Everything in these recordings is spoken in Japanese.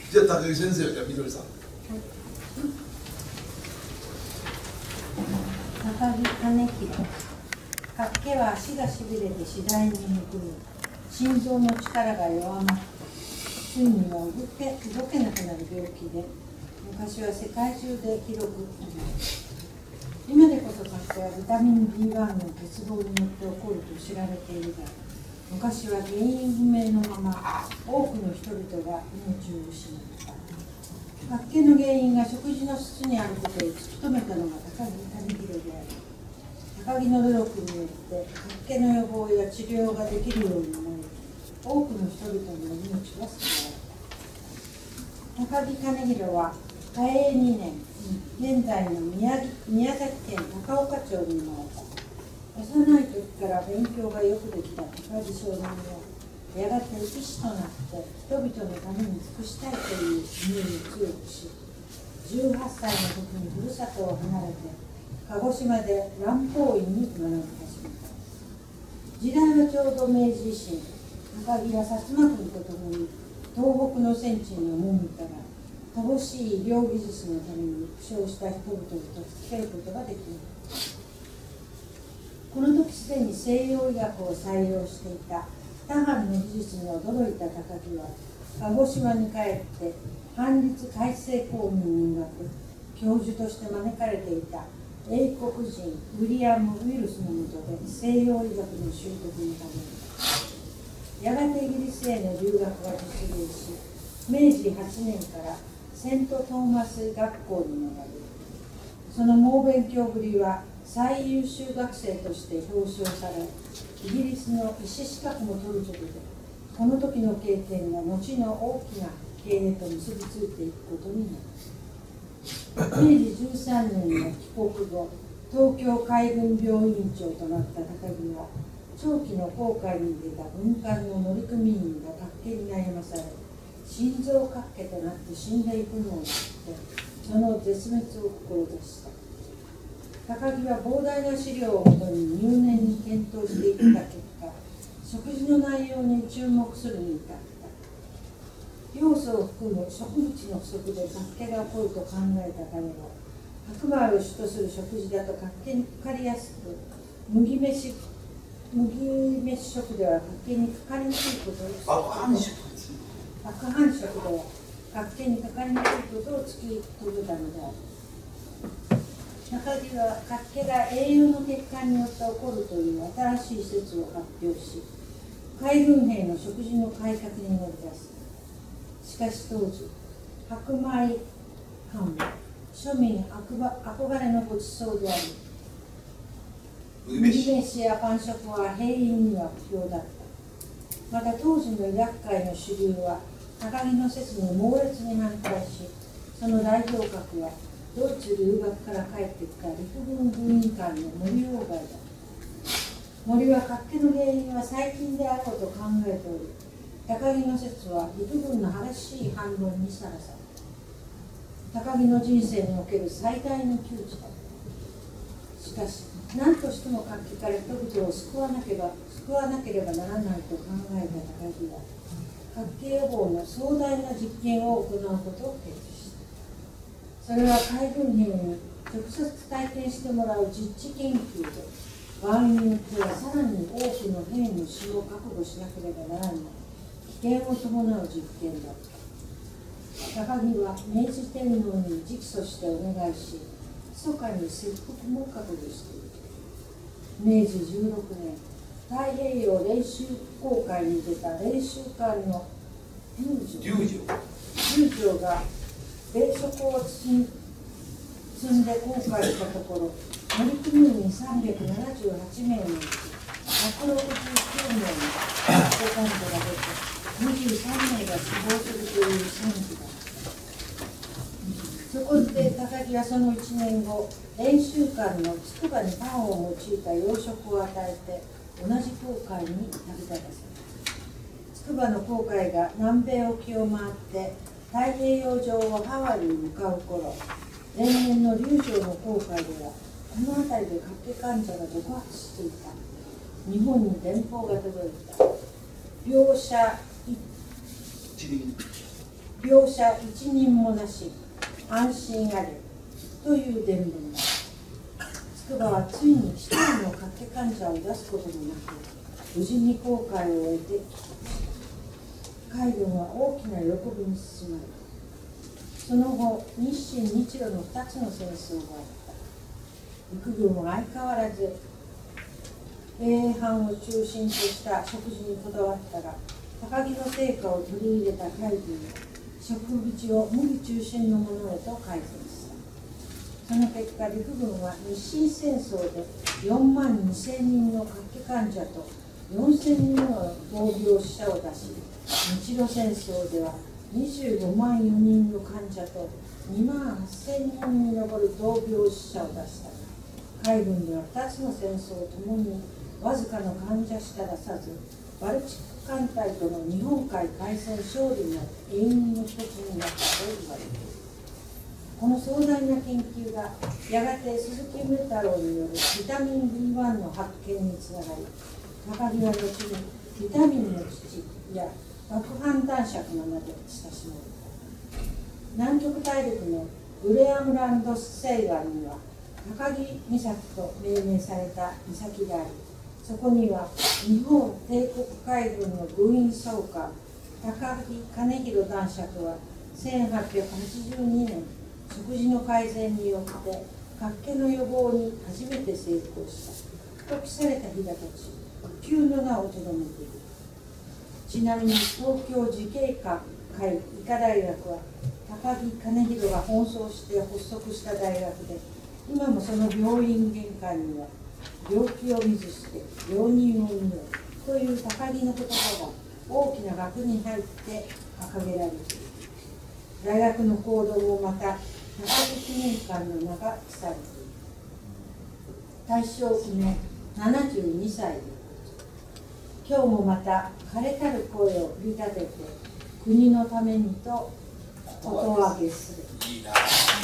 じゃあ高木先生、じゃあみどりさん。 高木兼弘。脚気は足がしびれて次第にむくみ、心臓の力が弱まって、ついには動けなくなる病気で、昔は世界中で広くなりました。今でこそ脚気はビタミン B1 の欠乏によって起こると知られているが、昔は原因不明のまま多くの人々が命を失った。脚気の原因が食事の質にあることを突き止めたのが高木兼弘である。高木の努力によって脚気の予防や治療ができるようになり、多くの人々の命は救われた。高木兼弘は嘉永2年、現在の宮崎県高岡町に生まれた。幼い時から勉強がよくできた高木少年は、やがて医師となって人々のために尽くしたいという思いを強くし、18歳の時にふるさとを離れて鹿児島で蘭方院に学び始めた。時代はちょうど明治維新。高木は薩摩軍とともに東北の戦地に赴いたが、乏しい医療技術のために負傷した人々を助けることができない。この時すでに西洋医学を採用していた他藩の技術に驚いた高木は、鹿児島に帰って藩立開成公務に入学、教授として招かれていた英国人ウィリアム・ウィルスの下で西洋医学の習得に励んだ。やがてイギリスへの留学が実現し、明治8年からセント・トーマス学校に学び、その猛勉強ぶりは最優秀学生として表彰され、イギリスの医師資格も取ることで、この時の経験が後の大きな経営と結びついていくことになる。明治13年の帰国後、東京海軍病院長となった高木は、長期の航海に出た軍艦の乗組員が脚気に悩まされ、心臓脚気となって死んでいくのを知って、その絶滅を志した。高木は膨大な資料をもとに入念に検討していった結果、食事の内容に注目するに至った。要素を含む植物の不足で脚気が起こると考えた彼は、白米を主とする食事だと脚気にかかりやすく、麦飯食では脚気にかかりにくいことを爆繁殖では脚気にかかりにくいことを突き止めたのである。高木は脚気が栄養の欠陥によって起こるという新しい説を発表し、海軍兵の食事の改革に乗り出す。しかし当時、白米飯は庶民憧れのごちそうであり、麦飯やパン食は兵員には不評だった。また当時の医学界の主流は高木の説に猛烈に反対し、その代表格はドイツ留学から帰ってきた陸軍軍医官の森鴎外だ。森は脚気の原因は細菌であることを考えており、高木の説は陸軍の激しい反論にさらされた。高木の人生における最大の窮地だった。しかし何としても脚気から人々を救わなければならないと考えた高木は、脚気予防の壮大な実験を行うことを決意した。それは海軍兵に直接体験してもらう実地研究で、場合によってはさらに多くの兵の死を覚悟しなければならない危険を伴う実験だった。高木は明治天皇に直訴してお願いし、密かに切腹も覚悟している。明治16年、太平洋練習航海に出た練習艦の龍城が米食を積んで航海したところ、乗組員378名のうち169名のセカンドが出て、23名が死亡するという戦記だった。そこで高木はその1年後、練習艦の筑波にパンを用いた洋食を与えて、同じ航海に旅立たせた。筑波の航海が南米沖を回って太平洋上をハワイに向かう頃、例年の龍城の航海ではこの辺りで脚気患者が続発していた。日本に電報が届いた。病者描写一人もなし、安心あれという伝聞だ。筑波はついに一人の脚気患者を出すこともなく、無事に航海を終えて、海軍は大きな喜びに包まれた。その後、日清日露の2つの戦争があった。陸軍は相変わらず衛兵を中心とした食事にこだわったが、高木の成果を取り入れた海軍は食事を麦中心のものへと改善した。その結果、陸軍は日清戦争で4万2000人の脚気患者と4000人の闘病死者を出し、日露戦争では25万4人の患者と2万8000人に上る闘病死者を出した。海軍では2つの戦争ともにわずかの患者しか出さず、バルチック艦隊との日本海海戦勝利の永遠の一つになったと言われている。この壮大な研究がやがて鈴木梅太郎によるビタミン B1 の発見につながり、高木は後にビタミンの父や爆反男爵の名で親しまれた。南極大陸のグレアムランド西岸には高木岬と命名された岬があり、そこには日本帝国海軍の軍員総監高木兼弘男爵は1882年、食事の改善によって脚気の予防に初めて成功したと記された日がたち、不朽の名をとどめている。ちなみに東京慈恵会医科大学は高木兼弘が奔走して発足した大学で、今もその病院玄関には病気を見ずして病人を見ようという高木の言葉が大きな額に入って掲げられている。大学の講堂もまた高木記念館の名が記されている。大正9年72歳で、今日もまた枯れたる声を振り立てて国のためにと音上げする。いいな。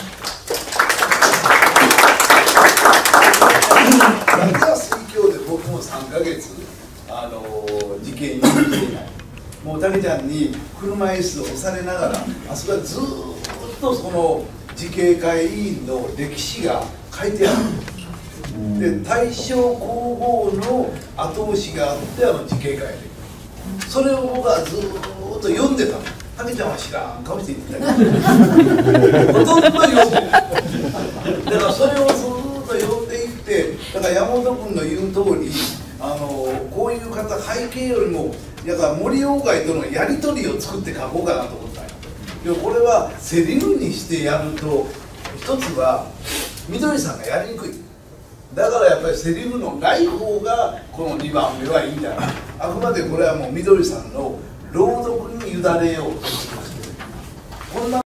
夏休み今日で僕も3ヶ月事件に行ってない。もうたけちゃんに車椅子を押されながら、あそこはずっとその慈恵会委員の歴史が書いてある。で、大正皇后の後押しがあって慈恵会で、それを僕はずっと読んでたの。たけちゃんは知らん顔して言ってたけどほとんど読んでる。だからそれをずっと読んでいって、だから山本君の言う通り、こういう方背景よりもだから森鴎外とのやり取りを作って書こうかなと思ったんよ。でこれはセリフにしてやると、一つは緑さんがやりにくい。だからやっぱりセリフのない方がこの2番目はいいんだな。あくまでこれはもう緑さんの朗読に委ねようとしてます。こんな